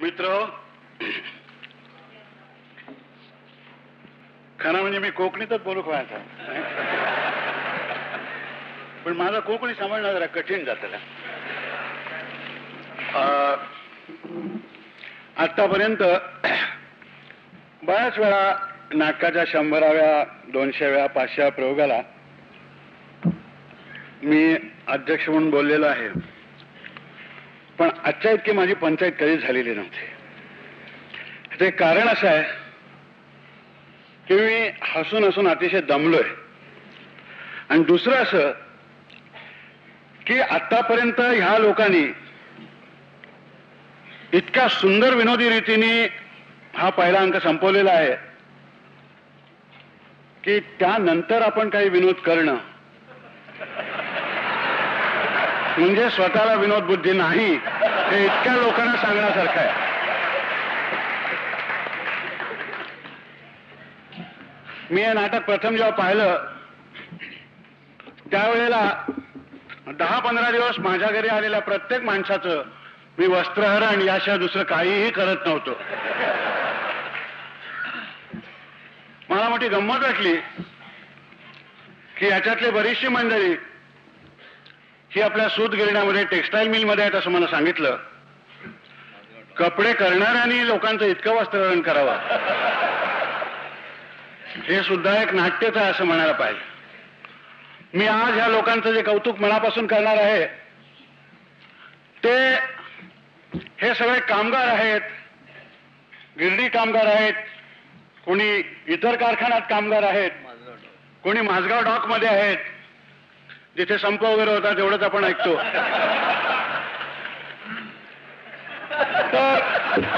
मित्र, खरं म्हणजे मी कोकणीतच बोलू व्हायचा, पण माझा कोकणी सांभाळणं जरा कठीण जातं. आतापर्यंत बऱ्याच वेळा नाटकाच्या 100व्या 200व्या 500व्या प्रयोगाला मी अध्यक्ष म्हणून बोललेलो आहे, पण आजच्या इतकी माझी पंचायत कधीच झालेली नव्हती. ते कारण असं आहे की मी हसून हसून अतिशय दमलोय, आणि दुसरं असं की आतापर्यंत ह्या लोकांनी इतक्या सुंदर विनोदी रीतीने हा पहिला अंक संपवलेला आहे की त्यानंतर आपण काही विनोद करणं म्हणजे स्वतःला विनोद बुद्धी नाही हे इतक्या लोकांना सांगण्यासारखं आहे. मी हे नाटक प्रथम जेव्हा पाहिलं त्यावेळेला 10-15 दिवस माझ्या घरी आलेल्या प्रत्येक माणसाचं मी वस्त्रहरण याशिवाय दुसरं काहीही करत नव्हतो. मला मोठी गंमत वाटली की याच्यातली बरीचशी मंडळी ही आपल्या सूत गिरण्यामध्ये टेक्स्टाईल मिलमध्ये आहेत असं मला सांगितलं. कपडे करणाऱ्यांनी लोकांचं इतकं वस्त्रहरण करावं हे सुद्धा एक नाट्यच आहे असं म्हणायला पाहिजे. मी आज ह्या लोकांचं जे कौतुक मनापासून करणार आहे ते हे सगळे कामगार आहेत, गिरणी कामगार आहेत, कोणी इतर कारखान्यात कामगार आहेत, कोणी माझगाव डॉक मध्ये आहेत जिथे संप वगैरे होता तेवढंच आपण ऐकतो. तर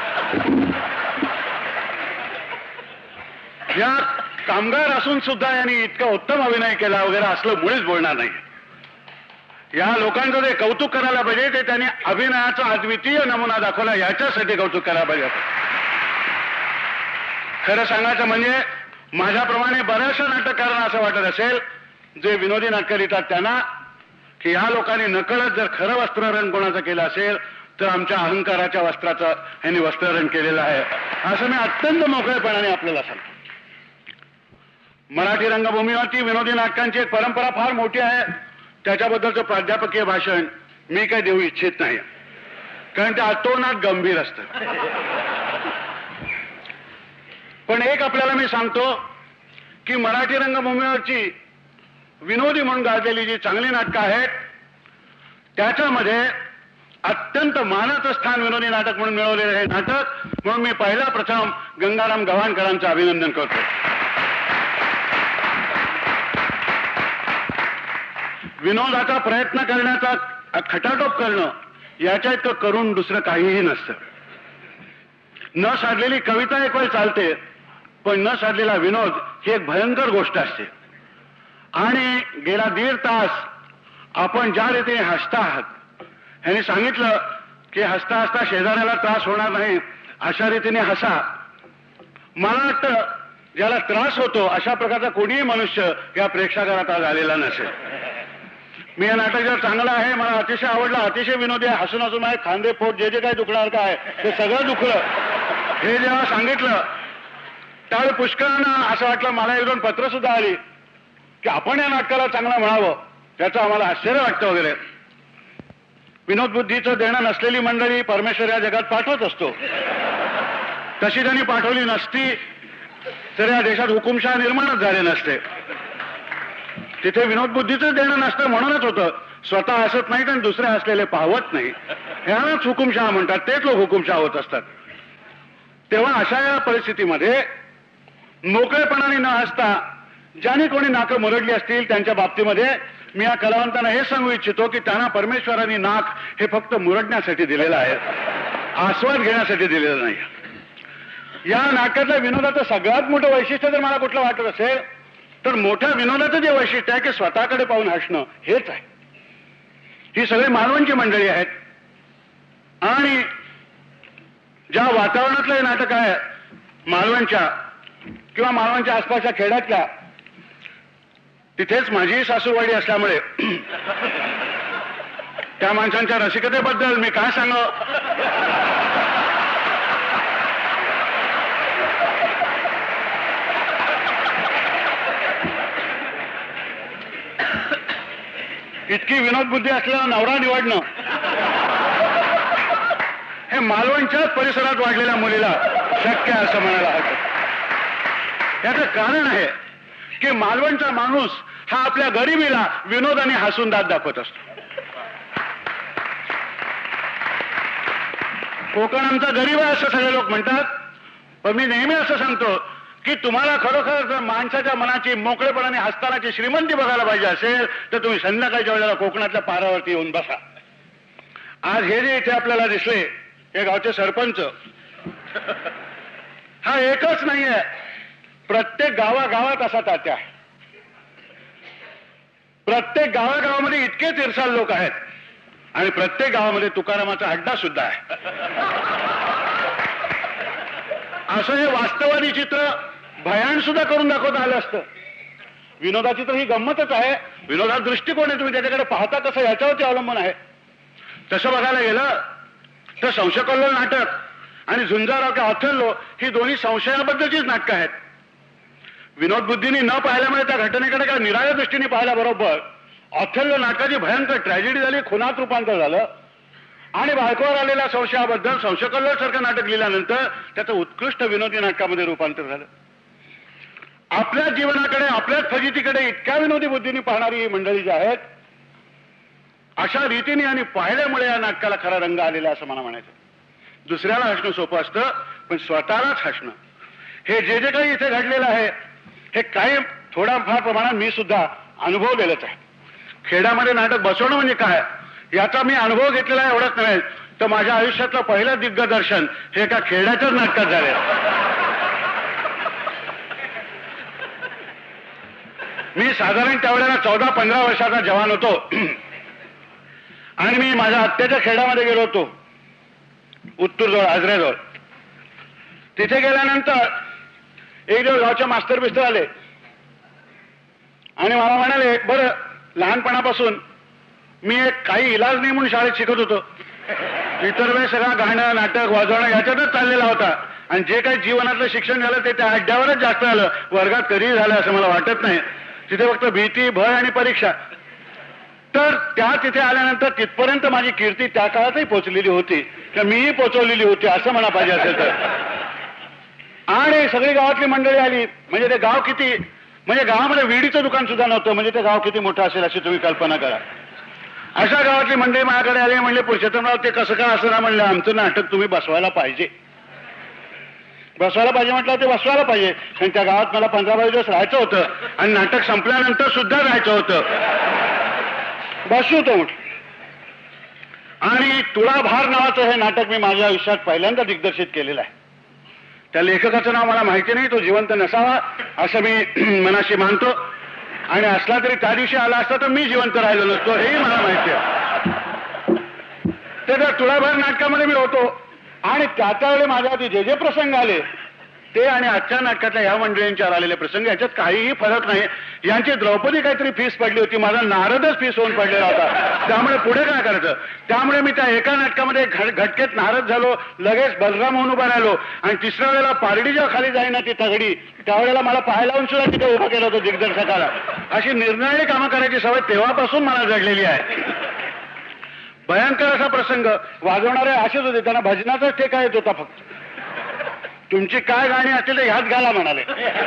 या कामगार असून सुद्धा यांनी इतका उत्तम अभिनय केला वगैरे असलं मुळीच बोलणार नाही. या लोकांचं जे कौतुक करायला पाहिजे ते त्यांनी अभिनयाचा अद्वितीय नमुना दाखवला याच्यासाठी कौतुक करायला पाहिजे. खरं सांगायचं म्हणजे माझ्याप्रमाणे बऱ्याचशा नाटककारांना असं वाटत असेल जे विनोदी नाटकं लिहितात त्यांना की या लोकांनी नकळत जर खरं वस्त्रहरण कोणाचं केलं असेल तर आमच्या अहंकाराच्या वस्त्राचं ह्यांनी वस्त्रहरण केलेलं आहे असं मी अत्यंत मोकळेपणाने आपल्याला सांगतो. मराठी रंगभूमीवरती विनोदी नाटकांची एक परंपरा फार मोठी आहे. त्याच्याबद्दलचं प्राध्यापकीय भाषण मी काही देऊ इच्छित नाही, कारण ते अतोनात गंभीर असतं. पण एक आपल्याला मी सांगतो की मराठी रंगभूमीवरची विनोदी म्हणून गाजलेली जी चांगली नाटकं आहेत त्याच्यामध्ये अत्यंत मानाचं स्थान विनोदी नाटक म्हणून मिळवलेलं हे नाटक म्हणून मी पहिला प्रथम गंगाराम गव्हाणकरांचं अभिनंदन करतो. विनोदाचा प्रयत्न करण्याचा खटाटोप करणं याच्या इतकं करून दुसरं काहीही नसतं. न साधलेली कविता एक वेळ चालते, पण न साधलेला विनोद ही एक भयंकर गोष्ट असते. आणि गेला 1.5 तास आपण ज्या रीतीने हसता आहात ह्यांनी सांगितलं की हसता हसता शेजाऱ्याला त्रास होणार नाही अशा रीतीने हसा. मला वाटतं ज्याला त्रास होतो अशा प्रकारचा कोणीही मनुष्य या प्रेक्षागारात आज आलेला नसेल. मी हे नाटक जर चांगलं आहे, मला अतिशय आवडलं, अतिशय विनोदी आहे, हसून हसून माझे खांदे पोट जे जे काही दुखणार काय ते सगळं दुखलं. हे जेव्हा सांगितलं त्यावेळी पुष्कळांना असं वाटलं, मला 1-2 पत्र सुद्धा आली की आपण या नाटकाला चांगलं म्हणावं, त्याचं आम्हाला आश्चर्य वाटतं वगैरे. विनोद बुद्धीचं देणं नसलेली मंडळी परमेश्वर या जगात पाठवत असतो. तशी त्यांनी पाठवली नसती तर या देशात हुकुमशहा निर्माणच झाले नसते. तिथे विनोद बुद्धीचं देणं नसतं म्हणूनच होतं स्वतः हसत नाहीत आणि दुसरे हसलेले पाहवत नाही, ह्यालाच हुकुमशहा म्हणतात. तेच लोक हुकुमशहा होत असतात. तेव्हा अशा या परिस्थितीमध्ये मोकळेपणाने न हसता ज्याने कोणी नाकं मुरडली असतील त्यांच्या बाबतीमध्ये मी या कलावंतांना हे सांगू इच्छितो की त्यांना परमेश्वराने नाक हे फक्त मुरडण्यासाठी दिलेलं आहे, आस्वाद घेण्यासाठी दिलेलं नाही. या नाटकातल्या विनोदाचं सगळ्यात मोठं वैशिष्ट्य जर मला कुठलं वाटत असेल तर मोठ्या विनोदाचं जे वैशिष्ट्य आहे की स्वतःकडे पाहून हसणं हेच आहे. ही सगळी मालवणची मंडळी आहेत आणि ज्या वातावरणातलं हे नाटक आहे मालवणच्या किंवा मालवणच्या आसपासच्या खेड्यातल्या, तिथेच माझी सासूवाडी असल्यामुळे त्या माणसांच्या रसिकतेबद्दल मी काय सांगावं इतकी विनोद बुद्धी असलेला नवरा निवडणं हे मालवणच्याच परिसरात वाढलेल्या मुलीला शक्य आहे असं म्हणायला हरकत. याचं कारण आहे की मालवणचा माणूस हा आपल्या गरिबीला विनोदाने हसून दात दाखवत असतो. कोकण आमचा गरीब आहे असं सगळे लोक म्हणतात, पण मी नेहमी असं सांगतो की तुम्हाला खरोखर जर माणसाच्या मनाची मोकळेपणाने हसतानाची श्रीमंती बघायला पाहिजे असेल तर तुम्ही संध्याकाळच्या वेळेला कोकणातल्या पारावरती येऊन बसा. आज हे जे इथे आपल्याला दिसले हे गावचे सरपंच हा एकच नाहीये, प्रत्येक गावागावात असा तात्या आहे. प्रत्येक गावागावामध्ये इतके तिरसाल लोक आहेत आणि प्रत्येक गावामध्ये तुकारामाचा अड्डा सुद्धा आहे. असं हे वास्तवादी चित्र भयान सुद्धा करून दाखवता आलं असतं. विनोदाची तर ही गंमतच आहे. विनोदाचा दृष्टिकोन आहे, तुम्ही त्याच्याकडे पाहता कसं याच्यावरती अवलंबून आहे. तसं बघायला गेलं तर संशयकल्लोळ नाटक आणि झुंजाराव किंवा ऑथेल्लो ही दोन्ही संशयाबद्दलचीच नाटकं आहेत. विनोद बुद्धीने न पाहिल्यामुळे त्या घटनेकडे काय निराळ्या दृष्टीने पाहिल्याबरोबर ऑथेल्लो नाटकाची भयंकर ट्रॅजेडी झाली, खुनात रूपांतर झालं आणि बायकोवर आलेल्या संशयाबद्दल संशयकल्लोळ सारखं नाटक लिहिल्यानंतर त्याचं उत्कृष्ट विनोदी नाटकामध्ये रूपांतर झालं. आपल्या जीवनाकडे आपल्याच फजितीकडे इतक्या विनोदी बुद्धीने पाहणारी मंडळी जी आहेत अशा रीतीने आणि पाहिल्यामुळे या नाटकाला खरा रंग आलेला असं मला म्हणायचं. दुसऱ्याला हसणं सोपं असतं पण स्वतःलाच हसणं हे जे काही इथे घडलेलं आहे हे काही थोड्याफार प्रमाणात मी सुद्धा अनुभवलेलंच आहे. खेड्यामध्ये नाटक बसवणं म्हणजे काय याचा मी अनुभव घेतलेला आहे. एवढंच नव्हे तर माझ्या आयुष्यातलं पहिलं दिग्दर्शन हे एका खेड्याच्याच नाटकात झाले. मी साधारण त्यावेळेला 14-15 वर्षाचा जवान होतो आणि मी माझ्या आत्याच्या खेड्यामध्ये गेलो होतो, उत्तूरजवळ आजऱ्याजवळ. तिथे गेल्यानंतर एक दिवस गावचे मास्तर बिस्तर आले आणि मला म्हणाले, बरं लहानपणापासून मी एक काही इलाज नाही म्हणून शाळेत शिकत होतो, इतर वेळेस सगळा गाणं नाटक वाजवणं याच्यातच चाललेला होता आणि जे काही जीवनातलं शिक्षण झालं ते त्या अड्ड्यावरच जास्त झालं, वर्गात कधीही झालं असं मला वाटत नाही. तिथे फक्त भीती, भय आणि परीक्षा. तर त्या तिथे आल्यानंतर तिथपर्यंत माझी कीर्ती त्या काळातही पोहोचलेली होती किंवा मीही पोहोचवलेली होती असं म्हणा पाहिजे असेल तर. आणि सगळी गावातली मंडळी आली. म्हणजे ते गाव किती, म्हणजे गावामध्ये विडीचं दुकान सुद्धा नव्हतं, म्हणजे ते गाव किती मोठं असेल अशी तुम्ही कल्पना करा. अशा गावातली मंडळी माझ्याकडे आली. म्हणले पुरुषोत्तमराव ते कसं काय असं ना, म्हणलं आमचं नाटक तुम्ही बसवायला पाहिजे. बसवायला पाहिजे म्हटलं ते बसवायला पाहिजे, कारण त्या गावात मला 15-20 दिवस राहायचं होतं आणि नाटक संपल्यानंतर सुद्धा राहायचं होतं. बसवतो म्हटलं. आणि तुळाभार नावाचं हे नाटक मी माझ्या आयुष्यात पहिल्यांदा दिग्दर्शित केलेलं आहे. त्या लेखकाचं नाव मला माहिती नाही, तो जिवंत नसावा असं मी मनाशी मानतो आणि असला तरी त्या दिवशी आला असता तर मी जिवंत राहिलो नसतो हेही मला माहिती आहे. तर त्या तुळाभार नाटकामध्ये मी होतो आणि त्यावेळी माझ्या हाती जे जे प्रसंग आले ते आणि आजच्या नाटकातल्या ह्या मंडळींच्यावर आलेले प्रसंग याच्यात काहीही फरक नाही. यांची द्रौपदी काहीतरी फीस पडली होती, माझा नारदच फीस होऊन पडलेला होता. त्यामुळे पुढे काय करायचं, त्यामुळे मी त्या एका नाटकामध्ये घटकेत नारद झालो, लगेच बलराम होऊन उभा राहिलो आणि तिसऱ्या वेळेला पारडी जेव्हा खाली जाईना ती तगडी त्यावेळेला मला पाय लावून सुद्धा तिथे उभं केलं होतं दिग्दर्शकाला. अशी निर्णायक कामं करायची सवय तेव्हापासून मला जडलेली आहे. भयंकर असा प्रसंग. वाजवणारे असेच होते, त्यांना भजनाचाच ठेका येत होता फक्त. तुमची काय गाणी असतील तर ह्यात घाला म्हणाले.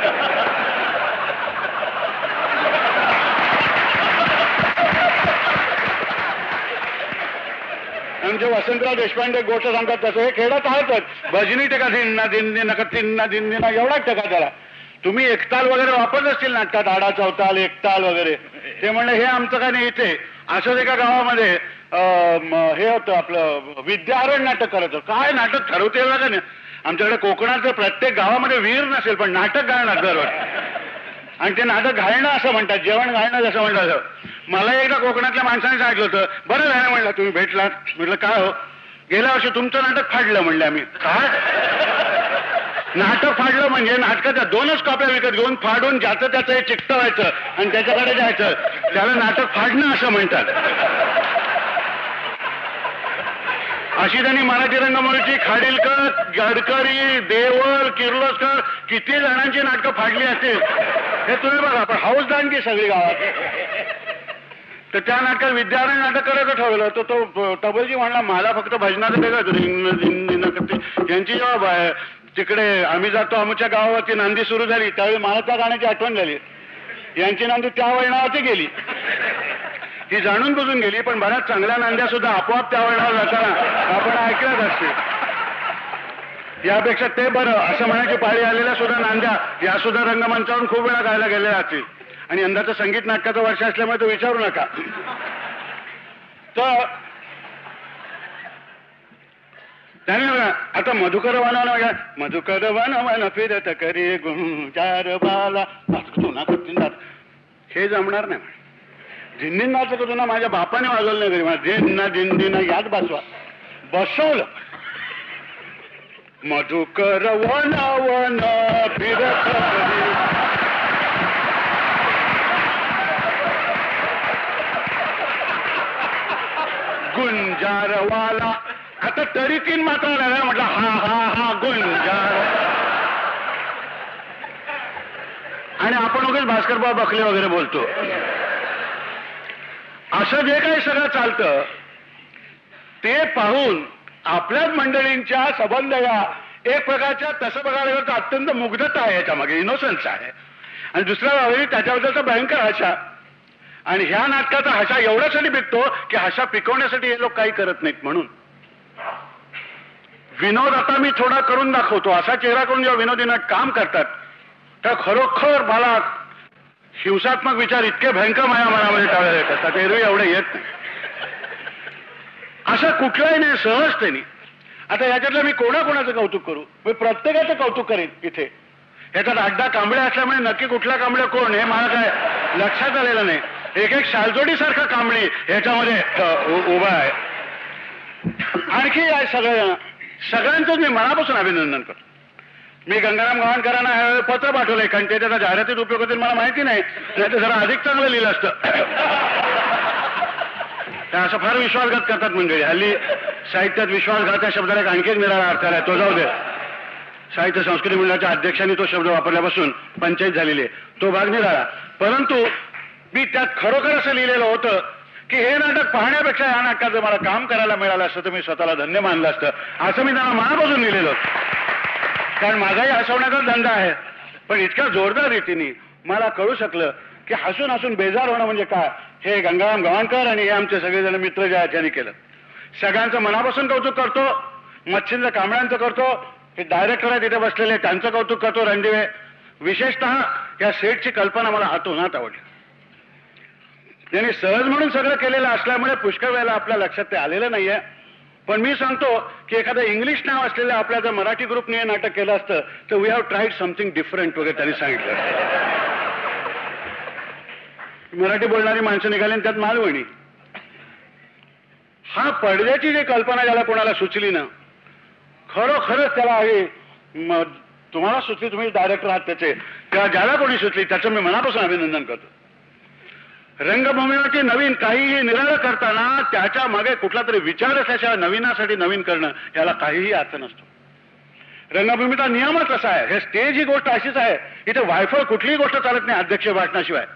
आमचे वसंतराव देशपांडे गोष्ट सांगतात तसं हे खेळत आहेतच. भजनी टेका दिन्ना दिन्नी नका तिन्ना दिन्नीना एवढाच टेका त्याला. तुम्ही एकताल वगैरे वापरत असतील नाटकात, आडा चौताल एकताल वगैरे. ते म्हणले हे आमचं काय नाही. इथे असंच एका गावामध्ये हे होतं आपलं विद्याहरण नाटक करायचं. काय नाटक ठरवते का नाही. आमच्याकडे कोकणात प्रत्येक गावामध्ये वीर नसेल पण नाटक घालणार दरवर्षी आणि ते नाटक घालणं असं म्हणतात, जेवण घालणं जसं म्हणतात. मला एकदा कोकणातल्या माणसाने सांगितलं होतं, बरं झालं म्हणलं तुम्ही भेटलात. म्हटलं काय हो, गेल्या वर्षी तुमचं नाटक फाडलं म्हणलं. आम्ही काय नाटक फाडलं म्हणजे नाटकाच्या 2च कॉप्या विकत घेऊन फाडून ज्याचं त्याचं हे चिकटवायचं आणि त्याच्याकडे जायचं, त्याला नाटक फाडणं असं म्हणतात. अशी त्यांनी मराठी रंगभूमीची खाडीलकर, गडकरी, देवल, किर्लोस्कर किती जणांची नाटकं फाडली असतील हे तुम्ही बघा. पण हाऊस दानगी सगळी गावात. तर त्या नाटकात विद्यार्थी नाटक करायचं ठरवलं. तर तो टबलजी म्हणला मला फक्त भजनाचं वेगळं. यांची जेव्हा तिकडे आम्ही जातो आमच्या गावावरती नांदी सुरू झाली त्यावेळी मला त्या गाण्याची आठवण झाली. यांची नांदी त्या वळणावरती गेली, ती जाणून बुजून गेली. पण बऱ्याच चांगल्या नांद्या सुद्धा आपोआप त्या वळणावर जाताना आपण ऐकल्याच असते. यापेक्षा ते बरं असं म्हणायची पाळी आलेल्या सुद्धा नांद्या या सुद्धा रंगमंचावरून खूप वेळा गायला गेलेल्या असतील. आणि यंदाचं संगीत नाटकाचं वर्ष असल्यामुळे तो विचारू नका. तर त्याने बघा आता मधुकर वन मधुकर वन फिरत करी गुंजार बाला हे जमणार नाही. झिंदींनाचं का तुला माझ्या बापाने वाजवलं नाही घरी. मला झिंना झिंदीना याद बसवा बसवलं. मधुकर वन वन फिरत गुंजारवाला. आता तरी 3 मात्रा लागला. म्हटलं हा हा हा गुंजार. आणि आपण उगाच भास्करबाब बखले वगैरे बोलतो. असं जे काही सगळं चालतं ते पाहून आपल्याच मंडळींच्या संबंध या एक प्रकारच्या तसं बघायला गेलं तर अत्यंत मुग्धता आहे याच्या मागे, इनोसन्स आहे. आणि दुसऱ्या बाजूने त्याच्याबद्दलचा भयंकर हशा. आणि ह्या नाटकाचा हशा एवढ्यासाठी पिकतो की हशा पिकवण्यासाठी हे लोक काही करत नाहीत. म्हणून विनोद आता मी थोडा करून दाखवतो असा चेहरा करून जेव्हा विनोदी नट काम करतात तर खरोखर मला हिंसात्मक विचार इतके भयंकर माझ्या मनामध्ये टाळले येत असतात. एरवी एवढे येत नाही. असं कुठलाही नाही, सहजतेने. आता याच्यातलं मी कोणाकोणाचं कौतुक करू? मी प्रत्येकाचं कौतुक करेन. इथे ह्याच्यात 8-10 कांबळे असल्यामुळे नक्की कुठला कांबळे कोण हे मला काय लक्षात आलेलं नाही. एक शालजोडी सारखा कांबळी ह्याच्यामध्ये उभा आहे. आणखी आहे सगळ्यांचंच मी मनापासून अभिनंदन करतो. मी गंगाराम गव्हाणकरांना पत्र पाठवलंय कारण ते त्याचा जाहिरातीत उपयोग होतील मला माहिती नाही. नाही तर जरा अधिक चांगलं लिहिलं असतं. त्या असं फार विश्वासघात करतात मंडळी हल्ली. साहित्यात विश्वासघात या शब्दाला एक आणखी निराळा अर्थ आहे. तो जाऊ दे. साहित्य संस्कृती मंडळाच्या अध्यक्षांनी तो शब्द वापरल्यापासून पंचायत झालेली आहे. तो भाग निराळा. परंतु मी त्यात खरोखर असं लिहिलेलं होतं की हे नाटक पाहण्यापेक्षा या नाटकात जर मला काम करायला मिळालं असतं तर मी स्वतःला धन्य मानलं असतं. असं मी त्यांना मनापासून लिहिलेलं होतं. कारण माझाही हसवण्याचा धंदा आहे. पण इतक्या जोरदार रीतीने मला कळू शकलं की हसून हसून बेजार होणं म्हणजे काय हे गंगाराम गव्हाणकर आणि हे आमचे सगळेजण मित्र जे आहेत त्यांनी केलं. सगळ्यांचं मनापासून कौतुक करतो. मच्छिंद्र कांबळ्यांचं करतो. हे डायरेक्टर आहे तिथे बसलेले त्यांचं कौतुक करतो. रणदिवे. विशेषतः या सेटची कल्पना मला हातोनात आवडली. त्यांनी सहज म्हणून सगळं केलेलं असल्यामुळे पुष्कळ वेळेला आपल्या लक्षात ते आलेलं नाहीये. पण मी सांगतो की एखादं इंग्लिश नाव असलेलं आपल्या जर मराठी ग्रुपने हे नाटक केलं असतं तर we have tried something different वगैरे त्यांनी सांगितलं. मराठी बोलणारी माणसं निघाली आणि त्यात मालवणी. हा पडद्याची जी कल्पना ज्याला कोणाला सुचली ना खरोखरच त्याला हवी तुम्हाला सुचली. तुम्ही डायरेक्टर आहात त्याचे तेव्हा ज्याला कोणी सुचली त्याचं मी मनापासून अभिनंदन करतो. रंगभूमीवरती नवीन काहीही निराळं करताना त्याच्या मागे कुठला तरी विचार असल्याशिवाय नवीनासाठी नवीन करणं याला काहीही अर्थ नसतो. रंगभूमीचा नियमच असा आहे. हे स्टेज ही गोष्ट अशीच आहे. इथे वायफळ कुठलीही गोष्ट चालत नाही अध्यक्ष भाषणाशिवाय.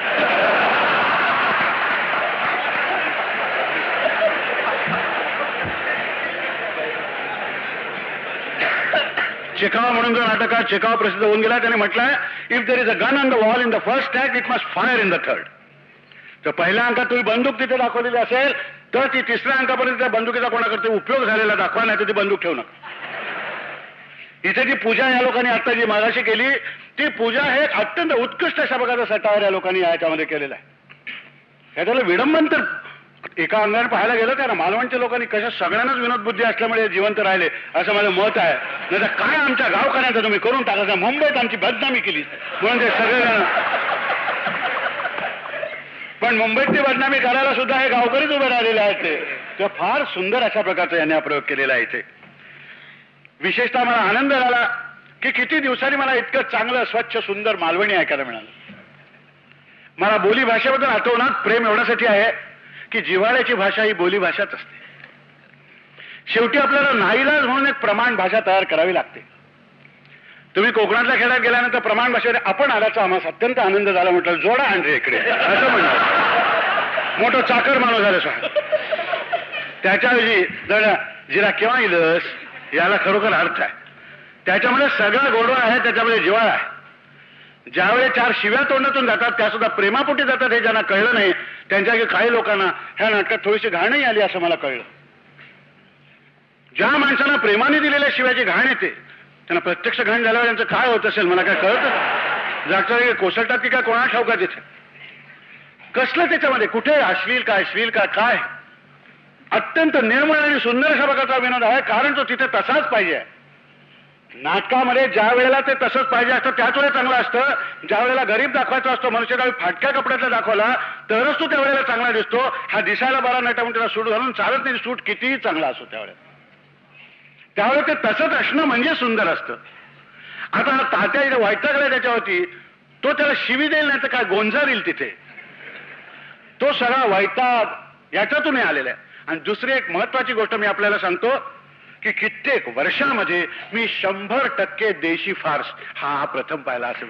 चेकाव म्हणून जो नाटकात चेकाव प्रसिद्ध होऊन गेला त्याने म्हटलंय if there is a gun on the wall in the first act it must fire in the third. तर पहिल्या अंकात तुम्ही बंदूक तिथे दाखवलेली असेल तर ती तिसऱ्या अंकापर्यंत त्या बंदुकीचा कोणाकडे उपयोग झालेला दाखवा नाही तर ती बंदूक ठेवू नका. इथे जी पूजा या लोकांनी आता जी मागाशी केली ती पूजा हे अत्यंत उत्कृष्ट अशा प्रकारचा सटावर या लोकांनी याच्यामध्ये केलेला आहे. ह्याच्याला विडंबन तर एका अंगाने पाहायला गेलं त्या ना मालवणच्या लोकांनी कशा सगळ्यांनाच विनोद बुद्धी असल्यामुळे जिवंत राहिले असं माझं मत आहे. नाही तर काय आमच्या गावकऱ्यांचं तुम्ही करून टाकायचा. मुंबईत आमची बदनामी केली म्हणून ते सगळेजण. पण मुंबईत ती बदनामी करायला सुद्धा हे गावकरीच उभे राहिलेले आहेत. ते फार सुंदर अशा प्रकारचा यांनी हा प्रयोग केलेला आहे इथे. विशेषतः मला आनंद झाला की किती दिवसांनी मला इतकं चांगलं स्वच्छ सुंदर मालवणी ऐकायला मिळालं. मला बोली भाषेबद्दल आठवणात प्रेम एवढ्यासाठी आहे की जिव्हाळ्याची भाषा ही बोली भाषाच असते. शेवटी आपल्याला नाईलाज म्हणून एक प्रमाण भाषा तयार करावी लागते. तुम्ही कोकणातल्या खेड्यात गेल्यानंतर प्रमाण भाषेवर आपण आल्याचा आम्हाला अत्यंत आनंद झाला. म्हटलं जोडा आणरे इकडे असं म्हणतात. मोठं चाकर माणूस झालं सहा. त्याच्याऐवजी जरा जिरा केव्हा येईलस याला खरोखर अर्थ आहे. त्याच्यामध्ये सगळा गोडवा आहे, त्याच्यामध्ये जिव्हाळा आहे. ज्यावेळी चार शिव्या तोंडातून जातात त्या सुद्धा प्रेमापोटी जातात हे ज्यांना कळलं नाही त्यांच्या काही लोकांना ह्या नाटकात थोडीशी घाणही आली असं मला कळलं. ज्या माणसाला प्रेमाने दिलेल्या शिव्याची घाण येते त्यांना प्रत्यक्ष घाण झाल्यावर त्यांचं काय होत असेल मला काय कळत. जागच्या कोसळतात की काय कोणा ठाऊका तिथे कसलं त्याच्यामध्ये कुठे अश्लील का काय अत्यंत निर्मळ आणि सुंदर अशा प्रकारचा विनोद आहे. कारण तो तिथे तसाच पाहिजे. नाटकामध्ये ज्या वेळेला ते तसंच पाहिजे असतं त्याच वेळेला चांगलं असतं. ज्या वेळेला गरीब दाखवायचा असतो मनुष्य त्यावेळी फाटक्या कपड्यातला दाखवला तरच तो त्यावेळेला चांगला दिसतो. हा दिसायला बरा नटा म्हणून त्याला सूट घालून चालत नाही. सूट कितीही चांगला असतो त्यावेळेला ते तसंच असणं म्हणजे सुंदर असतं. आता हा तात्या इथे वैतागला त्याच्यावरती तो त्याला शिवी देईल नाही तर काय गोंजारील तिथे. तो सगळा वैताग याच्यातून आलेला आहे. आणि दुसरी एक महत्वाची गोष्ट मी आपल्याला सांगतो की कित्येक वर्षामध्ये मी 100% देशी फार्स हा प्रथम पाहिला असेल.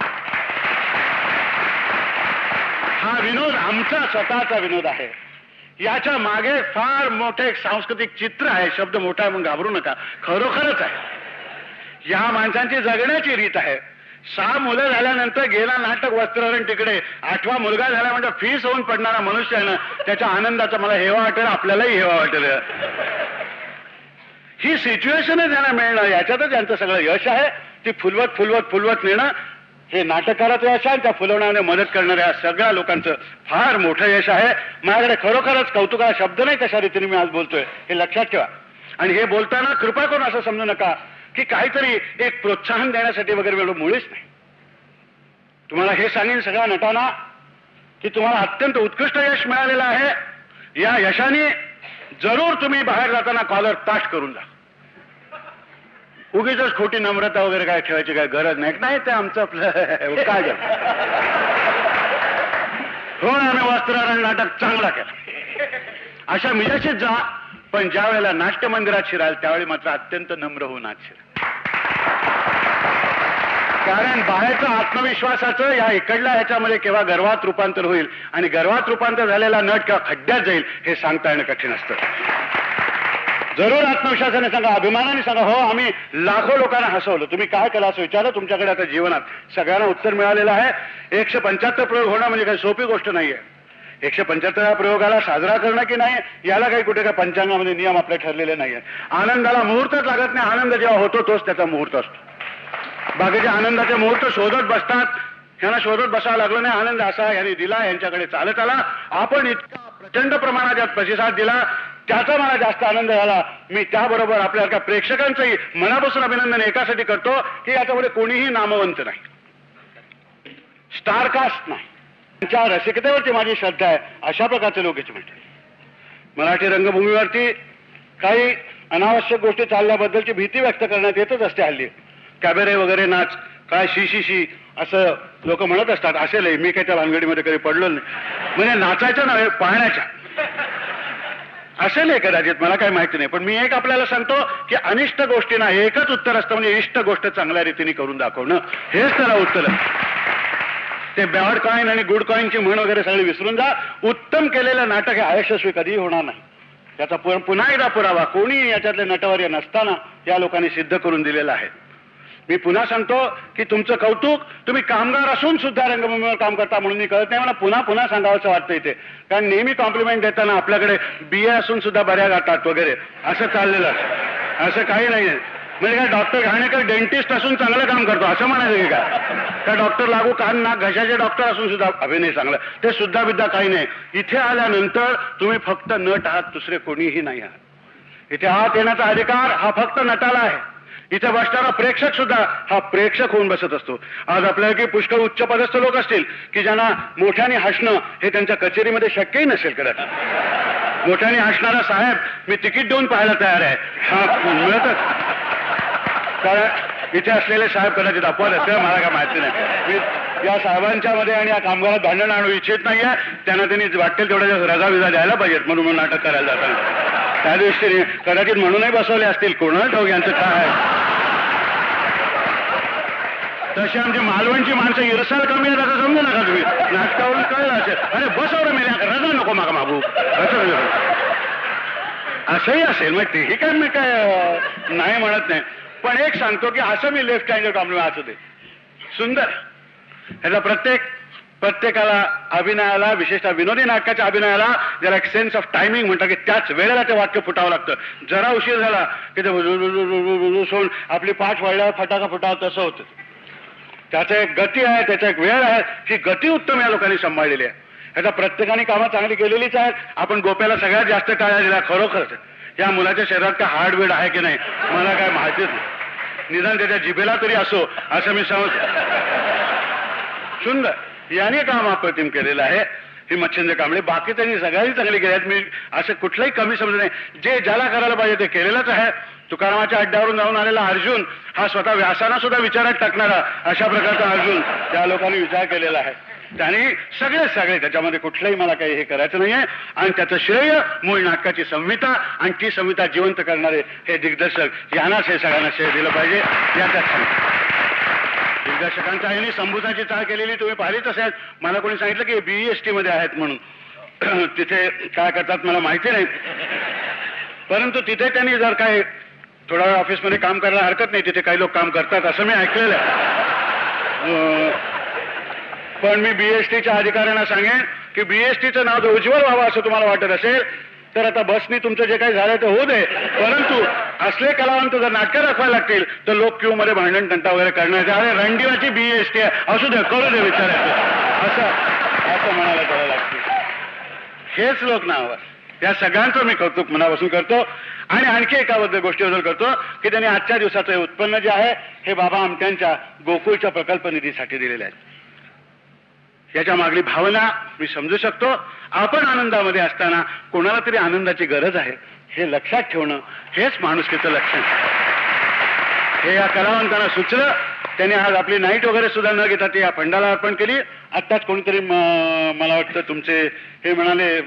हा विनोद आमचा स्वतःचा विनोद आहे. याच्या मागे फार मोठे एक सांस्कृतिक चित्र आहे. शब्द मोठा आहे म्हणून घाबरू नका, खरोखरच आहे. या माणसांची जगण्याची रीत आहे. 6 मुलं झाल्यानंतर गेला नाटक वस्त्रहरण तिकडे 8वा मुलगा झाला म्हणजे फीस होऊन पडणारा मनुष्य आहे ना त्याच्या आनंदाचा मला हेवा वाटेल, आपल्यालाही हेवा वाटेल. ही सिच्युएशनच त्यांना मिळणं याच्यातच यांचं सगळं यश आहे. ती फुलवत नेणं हे नाटककाराचं यश आहे. त्या फुलवण्याने मदत करणाऱ्या सगळ्या लोकांचं फार मोठं यश आहे. माझ्याकडे खरोखरच कौतुकाचा शब्द नाही तशा रीतीने मी आज बोलतोय हे लक्षात ठेवा. आणि हे बोलताना कृपा करून असं समजू नका की काहीतरी एक प्रोत्साहन देण्यासाठी वगैरे वेळ मुळीच नाही. तुम्हाला हे सांगेन सगळ्या नटांना की तुम्हाला अत्यंत उत्कृष्ट यश मिळालेलं आहे. या यशाने जरूर तुम्ही बाहेर जाताना कॉलर ताठ करून जा. उगीच खोटी नम्रता वगैरे काय ठेवायची काय गरज नाही. ते आमचं आपलं काय झालं हो आम्ही वस्त्रहरण नाटक चांगला केला अशा मिजाशीच जा. पण ज्या वेळेला नाट्य मंदिरात शिराल त्यावेळी मात्र अत्यंत नम्र होऊन आत शिरा. कारण बाहेरचं आत्मविश्वासाचं या इकडल्या ह्याच्यामध्ये केव्हा गर्वात रूपांतर होईल आणि गर्वात रूपांतर झालेला नट केव्हा खड्ड्यात जाईल हे सांगता येणं कठीण असतं. जरूर आत्मविश्वासाने सांगा, अभिमानाने सांगा हो आम्ही लाखो लोकांना हसवलं. तुम्ही काय केलं असं विचारलं तुमच्याकडे आता जीवनात सगळ्यांना उत्तर मिळालेलं आहे. 175 प्रयोग होणं म्हणजे काही सोपी गोष्ट नाहीये. 175 प्रयोगाला साजरा करणं की नाही याला काही कुठे काय पंचांगामध्ये नियम आपले ठरलेले नाहीये. आनंदाला मुहूर्तच लागत नाही. आनंद जेव्हा होतो तोच त्याचा मुहूर्त असतो. बाकीचे आनंदाचे मुहूर्त शोधत बसतात. ह्यांना शोधत बसावं लागलं नाही. आनंद असा यांनी दिला, यांच्याकडे चालत आला. आपण इतका प्रचंड प्रमाणात यात प्रतिसाद दिला त्याचा मला जास्त आनंद झाला. मी त्याबरोबर आपल्या प्रेक्षकांचंही मनापासून अभिनंदन एकासाठी करतो की याच्यामध्ये कोणीही नामवंत नाही, स्टारकास्ट नाही. त्यांच्या रसिकतेवरती माझी श्रद्धा आहे. अशा प्रकारचे लोक याचे म्हणतात. मराठी रंगभूमीवरती काही अनावश्यक गोष्टी चालल्याबद्दलची भीती व्यक्त करण्यात येतच असते हल्ली. कॅबेरे वगैरे नाच काय शी असं लोक म्हणत असतात. असेल मी काही त्या भानगडीमध्ये कधी पडलो नाही. म्हणजे नाचायच्या नव्हे पाहण्याच्या असेल कदाचित मला काही माहिती नाही. पण मी एक आपल्याला सांगतो की अनिष्ट गोष्टींना एकच उत्तर असतं म्हणजे इष्ट गोष्ट चांगल्या रीतीने करून दाखवणं हेच त्याला उत्तर आहे. ते बॅड कॉईन आणि गुड कॉईनची म्हण वगैरे सगळे विसरून जा. उत्तम केलेलं नाटक हे अयशस्वी कधीही होणार नाही. त्याचा पुन्हा एकदा पुरावा कोणी याच्यातले नटवर्य नसताना या लोकांनी सिद्ध करून दिलेला आहे. मी पुन्हा सांगतो की तुमचं कौतुक. तुम्ही कामगार असून सुद्धा रंगभूमीवर काम करता म्हणून मी कळत नाही. मला पुन्हा सांगावंसं वाटतं इथे. कारण नेहमी कॉम्प्लिमेंट देताना आपल्याकडे BA असून सुद्धा बऱ्या गातात वगैरे असं चाललेलं असतं. असं काही नाही. म्हणजे काय डॉक्टर घाणेकर डेंटिस्ट असून चांगलं काम करतो असं म्हणायचं की काय डॉक्टर लागू कान नाक घशाचे डॉक्टर असून सुद्धा अभिनय चांगला ते सुद्धा विद्या काही नाही. इथे आल्यानंतर तुम्ही फक्त नट आहात, दुसरे कोणीही नाही आहात. इथे आत येण्याचा अधिकार हा फक्त नटाला आहे. इथे बसणारा प्रेक्षक सुद्धा हा प्रेक्षक होऊन बसत असतो. आज आपल्याला पुष्कळ उच्च पदस्थ लोक असतील की ज्यांना मोठ्याने हसणं हे त्यांच्या कचेरीमध्ये शक्यही नसेल कदाचित. मोठ्याने हसणारा साहेब मी तिकीट देऊन पाहायला तयार आहे हा मिळतच. कारण इथे असलेले साहेब कदाचित अपवाद असते मला काय माहिती नाही. मी या साहेबांच्या मध्ये आणि या कामगारात भांडण आणू इच्छित नाहीये. त्यांना त्यांनी वाटेल तेवढ्या रजा विजा द्यायला पाहिजेत म्हणून नाटक करायला जाताना. त्या दृष्टीने कदाचित म्हणूनही बसवले असतील कोणाला ठाऊक यांचं काय आहे. तशी आमची मालवणची माणसं इरसाल कमी आहेत असं समजू नका तुम्ही. नाटकावरून कळलं असेल, अरे बसवलं मेल्या रजा नको मागा मागू असंही असेल. मग तेही काय मी काय नाही म्हणत नाही, पण एक सांगतो की असं मी लेफ्ट हँडेड कॉम्प्लिमेंट असू दे सुंदर. ह्याचा प्रत्येकाला अभिनयाला, विशेषतः विनोदी नाटकाच्या अभिनयाला ज्याला एक सेन्स ऑफ टायमिंग म्हणतात की त्याच वेळेला ते वाक्य फुटावं लागतं. जरा उशीर झाला की ते सोडून आपली पाठ वळल्यावर फटाका फुटावं तसं होतं. त्याचं एक गती आहे, त्याचा एक वेळ आहे, ही गती उत्तम या लोकांनी सांभाळलेली आहे. ह्याचा प्रत्येकाने कामं चांगली केलेलीच आहेत. आपण गोप्याला सगळ्यात जास्त टाळ्या दिल्या खरोखरच. या मुलाच्या शरीरात काय हार्डवेड आहे की नाही मला काय माहितीच नाही, निदान त्याच्या जिभेला तरी असो असं मी समजतो. सुंदर याने काम अप्रतिम केलेलं आहे ही मच्छिंद्र कांबळे. बाकी त्यांनी सगळ्यांनी चांगली केली आहेत, मी असं कुठलंही कमी समजत नाही. जे ज्याला करायला पाहिजे ते केलेलंच आहे. तुकारामाच्या अड्ड्यावरून जाऊन आलेला अर्जुन हा स्वतः व्यासांना सुद्धा विचारात टाकणारा अशा प्रकारचा अर्जुन त्या लोकांनी विचार केलेला आहे. त्यांनी सगळे त्याच्यामध्ये कुठलंही मला काही हे करायचं नाहीये. आणि त्याचं श्रेय मूळ नाटकाची संहिता आणि ती संहिता जिवंत करणारे हे दिग्दर्शक यांनाच हे सगळ्यांना श्रेय दिलं पाहिजे. याच्यात दिग्दर्शकांचा यांनी संभूताची चाळ केलेली तुम्ही पाहिलीच असेल. मला कोणी सांगितलं की BEST मध्ये आहेत म्हणून, तिथे काय करतात मला माहिती नाही, परंतु तिथे त्यांनी जर काय थोडा वेळ ऑफिसमध्ये काम करायला हरकत नाही, तिथे काही लोक काम करतात असं मी ऐकलेलं आहे. पण मी BESTच्या अधिकाऱ्यांना सांगेन की BESTचं नाव जर उज्ज्वल व्हावं असं तुम्हाला वाटत असेल तर आता बसनी तुमचं जे काही झालं ते होऊ दे, परंतु असले कलावंत जर नाटकं दाखवायला लागतील तर लोक क्यू मध्ये भांडण तंटा वगैरे करण्याचे, अरे रणदिवाची BEST आहे असू दे करू दे विचारायचं असं म्हणायला करायला लागतील. हेच लोक नाव या सगळ्यांचं मी कौतुक मनापासून करतो. आणि आणखी एकाबद्दल गोष्टीबद्दल करतो की त्यांनी आजच्या दिवसाचं हे उत्पन्न जे आहे हे बाबा आमट्यांच्या गोकुळच्या प्रकल्प निधीसाठी दिलेले आहे. याच्या मागली भावना मी समजू शकतो. आपण आनंदामध्ये असताना कोणाला तरी आनंदाची गरज आहे हे लक्षात ठेवणं हेच माणुसकीचं लक्षण. हे या कलावंतांना सुचलं. त्यांनी आज आपली नाईट वगैरे सुद्धा न घेता ती या फंडाला अर्पण केली. आत्ताच कोणीतरी मला वाटतं तुमचे हे म्हणाले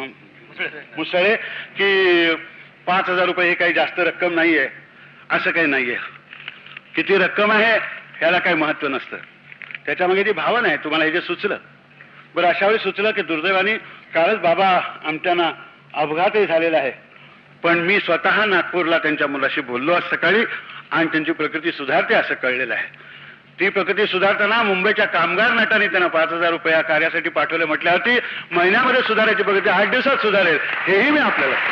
मुसळे की 5,000 रुपये हे काही जास्त रक्कम नाहीये. असं काही नाहीये. किती रक्कम आहे ह्याला काही महत्व नसतं, त्याच्यामागे ती भावना आहे. तुम्हाला हे जे सुचलं बरं, अशा वेळी सुचलं की दुर्दैवाने कालच बाबा आमट्यांना अपघातही झालेला आहे, पण मी स्वतः नागपूरला त्यांच्या मुलाशी बोललो आज सकाळी आणि त्यांची प्रकृती सुधारते असं कळलेलं आहे. ती प्रकृती सुधारताना मुंबईच्या कामगार नटाने त्यांना 5,000 रुपये या कार्यासाठी पाठवले. म्हटल्यावरती महिन्यामध्ये सुधारायची प्रकृती 8 दिवसात सुधारेल हेही मी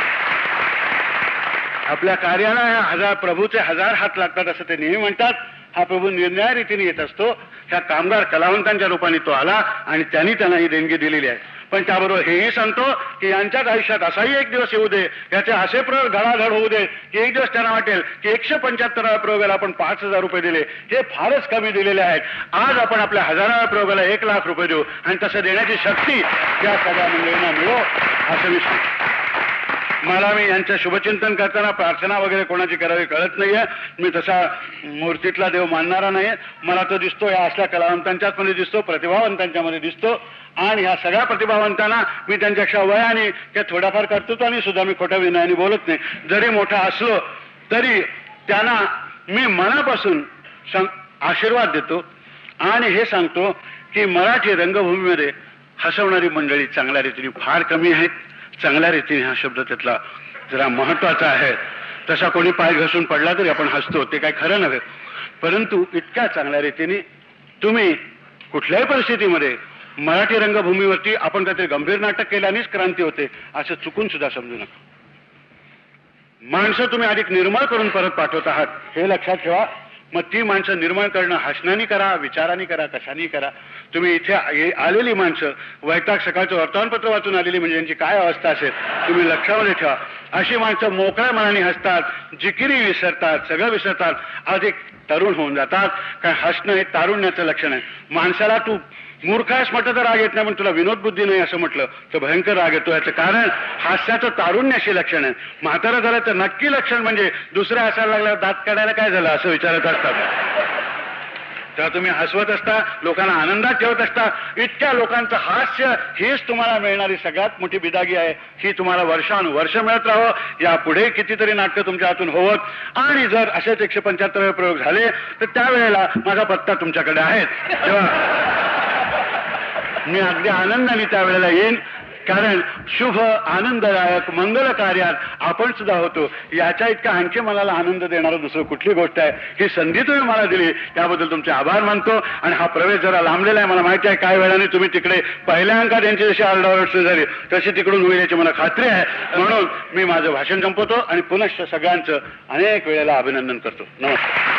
आपल्या कार्याला प्रभूचे 1000 हात लागतात असं ते नेहमी म्हणतात. हा प्रभू निर्णया रीतीने येत असतो. ह्या कामगार कलावंतांच्या रूपाने तो आला आणि त्यांनी त्यांना ही देणगी दिलेली आहे. पण त्याबरोबर हेही सांगतो की यांच्याच आयुष्यात असाही एक दिवस येऊ दे, याचे असे प्रयोग धडाधड होऊ दे की एक दिवस त्यांना वाटेल की 175व्या प्रयोगाला आपण 5,000 रुपये दिले हे फारच कमी दिलेले आहेत. आज आपण आपल्या 1000व्या प्रयोगाला 1,00,000 रुपये देऊ आणि तसं देण्याची शक्ती या सगळ्या मंडळींना मिळो असं मी सांगतो. मला मी यांचं शुभचिंतन करताना प्रार्थना वगैरे कोणाची करावी कळत नाहीये. मी तसा मूर्तीतला देव मानणारा नाही. मला तो दिसतो या असल्या कलावंतांच्याच मध्ये दिसतो, प्रतिभावंतांच्या मध्ये दिसतो. आणि ह्या सगळ्या प्रतिभावंतांना मी त्यांच्यापेक्षा वयाने किंवा थोडाफार कर्तृत्वाने सुद्धा मी खोट्या विनयाने बोलत नाही. जरी मोठा असलो तरी त्यांना मी मनापासून आशीर्वाद देतो आणि हे सांगतो की मराठी रंगभूमीमध्ये हसवणारी मंडळी चांगल्या रीतीने फार कमी आहेत. चांगल्या रीतीने हा शब्द त्यातला जरा महत्वाचा आहे. तसा कोणी पाय घसरून पडला तरी आपण हसतो, ते काय खरं नव्हे. परंतु इतक्या चांगल्या रीतीने तुम्ही कुठल्याही परिस्थितीमध्ये मराठी रंगभूमीवरती आपण काहीतरी गंभीर नाटक केल्यानेच क्रांती होते असं चुकून सुद्धा समजू नका. माणसं तुम्ही अधिक निर्मळ करून परत पाठवत आहात हे लक्षात ठेवा. मग ती माणसं निर्माण करणं हसण्याने करा, विचाराने करा, कशाने करा. तुम्ही इथे आलेली माणसं वैताग सकाळचं वर्तमानपत्र वाचून आलेली म्हणजे यांची काय अवस्था असेल तुम्ही लक्षामध्ये ठेवा. अशी माणसं मोकळ्या मनाने हसतात, जिकिरी विसरतात, सगळं विसरतात, अधिक तरुण होऊन जातात. काय हसणं हे तारुण्याचं लक्षण आहे. माणसाला तू मूर्ख आहेस म्हटलं तर राग येत नाही, पण तुला विनोद बुद्धी नाही असं म्हटलं तर भयंकर राग येतो. याचं कारण हास्याचं तारुण्याशी लक्षण आहे. म्हातारं झालं तर नक्की लक्षण म्हणजे दुसऱ्या हसायला लागल्यावर दात काढायला काय झालं असं विचारत असतात. तेव्हा तुम्ही हसवत असता, लोकांना आनंदात ठेवत असता. इतक्या लोकांचं हास्य हीच तुम्हाला मिळणारी सगळ्यात मोठी बिदागी आहे. ही तुम्हाला वर्षानुवर्ष मिळत राहो. यापुढे कितीतरी नाट्य तुमच्या हातून होवत, आणि जर असेच 175 प्रयोग झाले तर त्यावेळेला माझा पत्ता तुमच्याकडे आहे. तेव्हा मी अगदी आनंदाने त्यावेळेला येईन, कारण शुभ आनंददायक मंगल कार्यात आपण सुद्धा होतो. याच्या इतका आणखी मनाला आनंद देणारं दुसरं कुठली गोष्ट आहे? ही संधी तुम्ही मला दिली त्याबद्दल तुमचे आभार मानतो. आणि हा प्रवेश जरा लांबलेला आहे, मला माहिती आहे. काही वेळाने तुम्ही तिकडे पहिल्या अंकात यांची जशी आरडाओरड झाली तशी तिकडून होईल याची मला खात्री आहे. म्हणून मी माझं भाषण संपवतो आणि पुनश्च सगळ्यांचं अनेक वेळेला अभिनंदन करतो. नमस्कार.